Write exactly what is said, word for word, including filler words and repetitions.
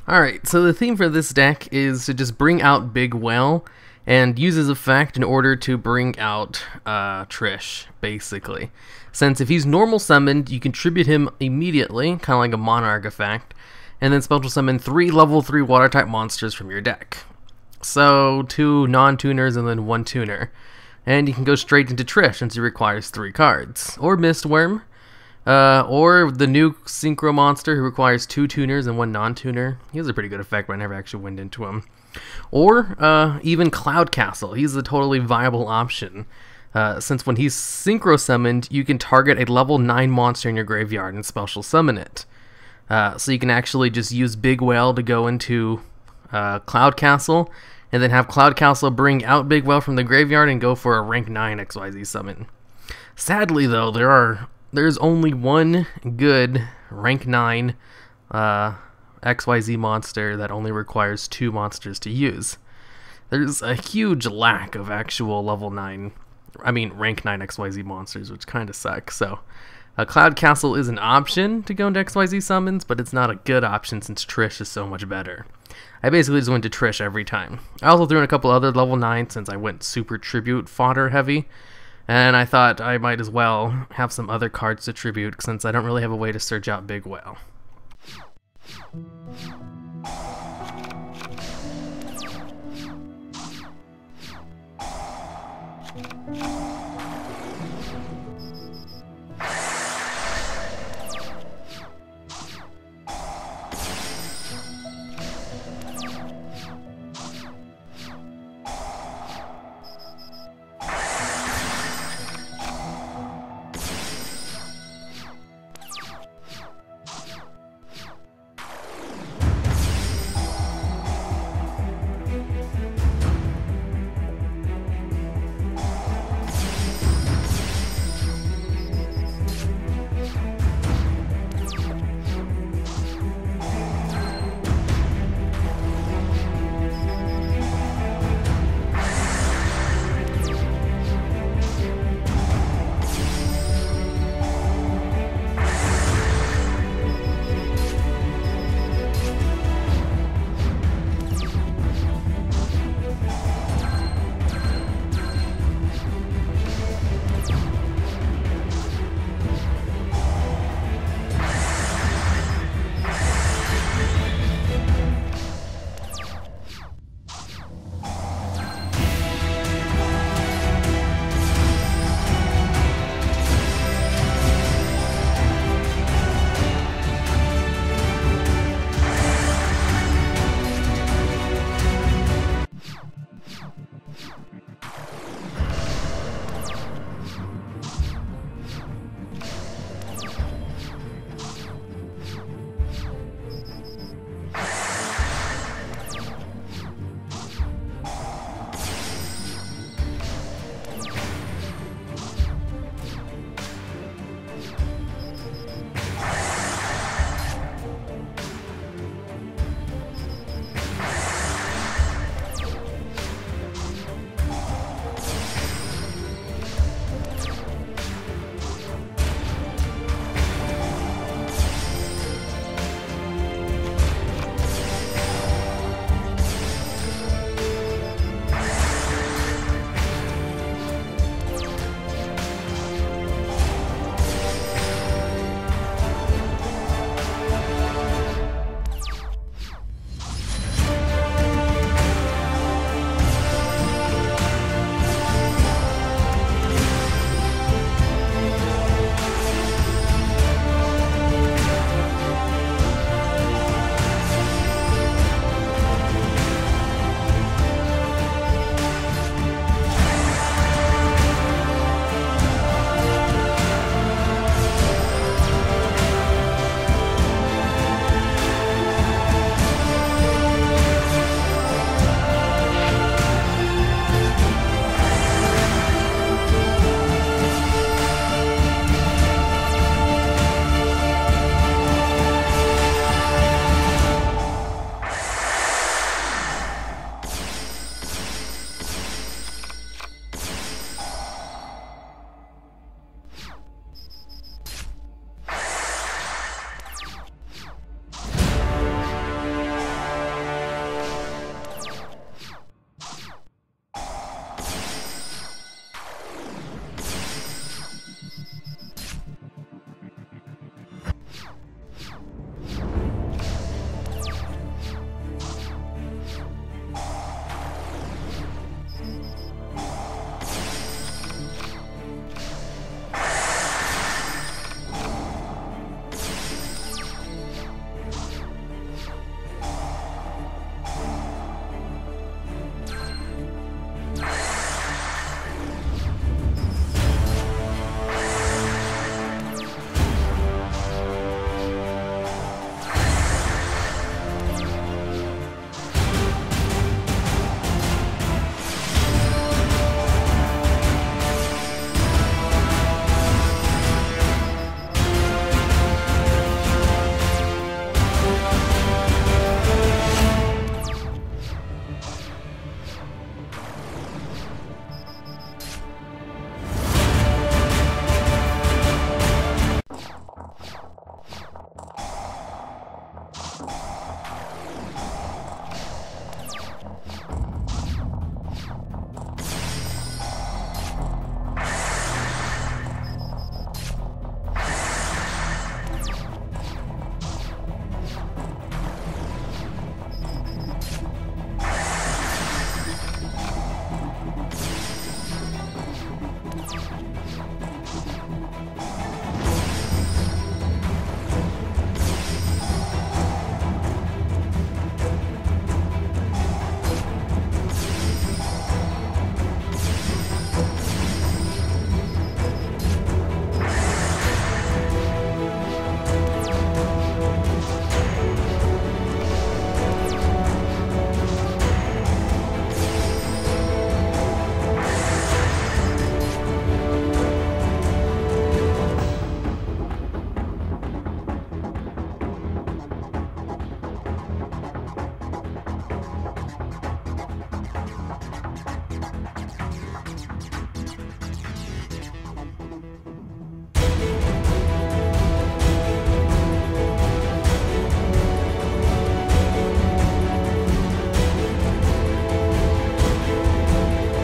Alright, so the theme for this deck is to just bring out Big Whale and use his effect in order to bring out uh, Trish, basically. Since if he's normal summoned, you can tribute him immediately, kind of like a Monarch effect, and then special summon three level three water type monsters from your deck. So two non-tuners and then one tuner. And you can go straight into Trish since he requires three cards. Or Mistworm. Uh, or the new Synchro Monster who requires two tuners and one non-tuner. He has a pretty good effect, but I never actually went into him. Or uh, even Cloud Castle. He's a totally viable option. Uh, since when he's Synchro Summoned, you can target a level nine monster in your graveyard and special summon it. Uh, so you can actually just use Big Whale to go into uh, Cloud Castle, and then have Cloud Castle bring out Big Whale from the graveyard and go for a rank nine X Y Z summon. Sadly though, there are there's only one good rank nine uh, X Y Z monster that only requires two monsters to use. There's a huge lack of actual level nine, I mean rank nine X Y Z monsters, which kind of sucks. So uh, Cloud Castle is an option to go into X Y Z summons, but it's not a good option since Trish is so much better. I basically just went to Trish every time. I also threw in a couple other level nines since I went super tribute fodder heavy. And I thought I might as well have some other cards to tribute since I don't really have a way to search out Big Whale.